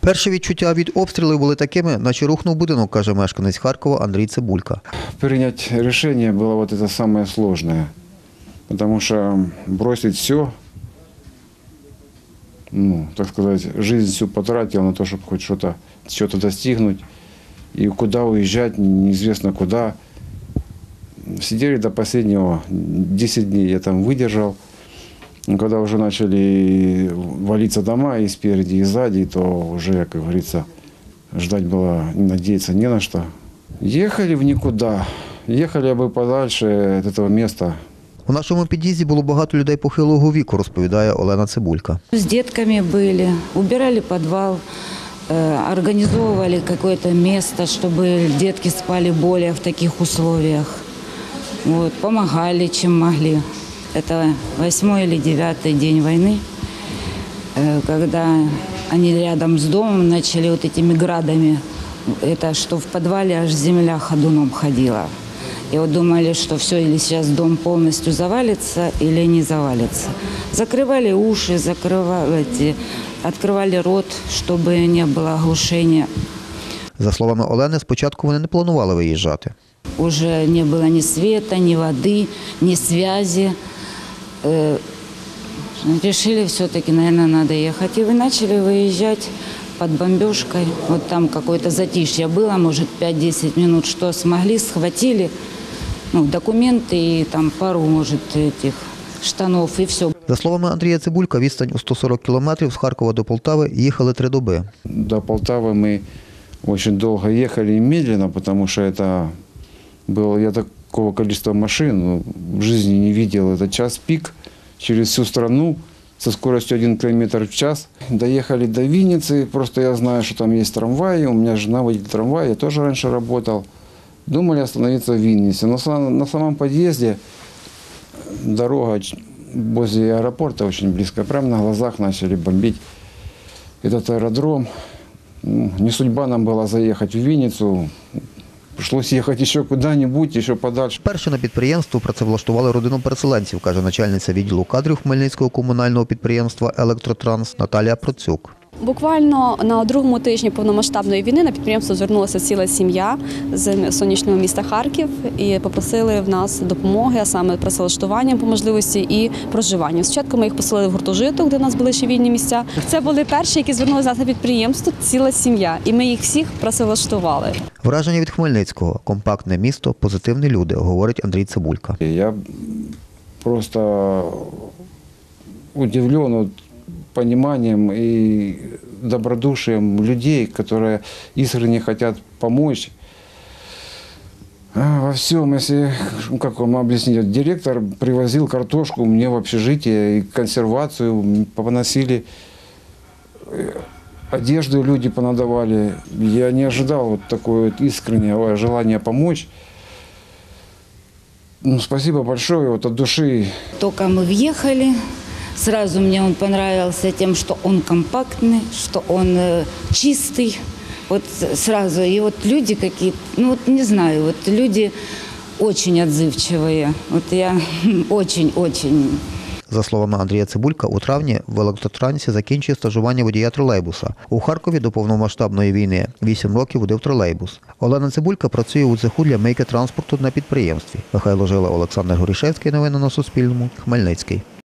Перші відчуття від обстрілів були такими, наче рухнув будинок, каже мешканець Харкова Андрій Цибулька. Принять решение было вот это самое сложное, потому что бросить все, так сказать, жизнь всю потратил на то, чтобы хоть что-то достигнуть, и куда уезжать, неизвестно куда. Сидели до последнего, 10 дней я там выдержал. Когда уже начали валиться дома и спереди, и сзади, то уже, как говорится, ждать было, надеяться не на что. Ехали в никуда, ехали бы подальше от этого места. У нашому під'їзді було багато людей похилого віку, розповідає Олена Цибулька. С детками были, убирали подвал, организовывали какое-то место, чтобы детки спали более в таких условиях. Вот, помогали, чем могли. Это 8-й или 9-й день войны, когда они рядом с домом начали вот этими градами, это что в подвале аж земля ходуном ходила. И вот думали, что все, или сейчас дом полностью завалится, или не завалится. Закрывали уши, открывали рот, чтобы не было оглушения. За словами Олени, спочатку вони не планували виїжджати. Уже не было ни света, ни воды, ни связи. Решили все-таки, наверное, надо ехать. И вы начали выезжать под бомбежкой. Вот там какое-то затишье было, может, 5-10 минут, что смогли, схватили. Документы и там пару, может, этих штанов, и все. За словами Андрія Цибулька, відстань у 140 кілометрів з Харкова до Полтави їхали 3 доби. До Полтавы мы очень долго ехали и медленно, потому что это было, я такого количества машин в жизни не видел. Это час пик через всю страну со скоростью 1 км в час. Доехали до Винницы, просто я знаю, что там есть трамваи, у меня жена водитель трамвая, я тоже раньше работал. Думали остановиться в Виннице, но на самом подъезде дорога возле аэропорта очень близко, прямо на глазах начали бомбить этот аэродром. Не судьба нам была заехать в Винницу, прийшлося їхати ще куди-небудь, ще подальше. Перше на підприємство працевлаштували родину переселенців, каже начальниця відділу кадрів Хмельницького комунального підприємства «Електротранс» Наталія Процюк. Буквально на 2-му тижні повномасштабної війни на підприємство звернулася ціла сім'я з сонячного міста Харків і попросили в нас допомоги, а саме працевлаштуванням по можливості і проживанням. Спочатку ми їх поселили в гуртожиток, де в нас були ще вільні місця. Це були перші, які звернулися на підприємство, ціла сім'я, і ми їх всіх працевлаштували. Враження від Хмельницького – компактне місто, позитивні люди, говорить Андрій Цибулька. Я просто удивлен пониманием и добродушием людей, которые искренне хотят помочь во всем. Если, как вам объяснить, директор привозил картошку мне в общежитие и консервацию, поносили, одежду люди понадавали. Я не ожидал вот такое вот искреннего желания помочь. Спасибо большое от души. Только мы въехали. Сразу мне он понравился тем, что он компактный, что он чистый. Вот сразу. И вот люди какие-то, не знаю, вот люди очень отзывчивые. Вот я очень-очень. За словами Андрія Цибулька, у травні в «Електротрансі» закінчує стажування водія тролейбуса. У Харкові до повномасштабної війни 8 років водив тролейбус. Олена Цибулька працює у цеху для мийки транспорту на підприємстві. Михайло Жила, Олександр Горішевський. Новини на Суспільному. Хмельницький.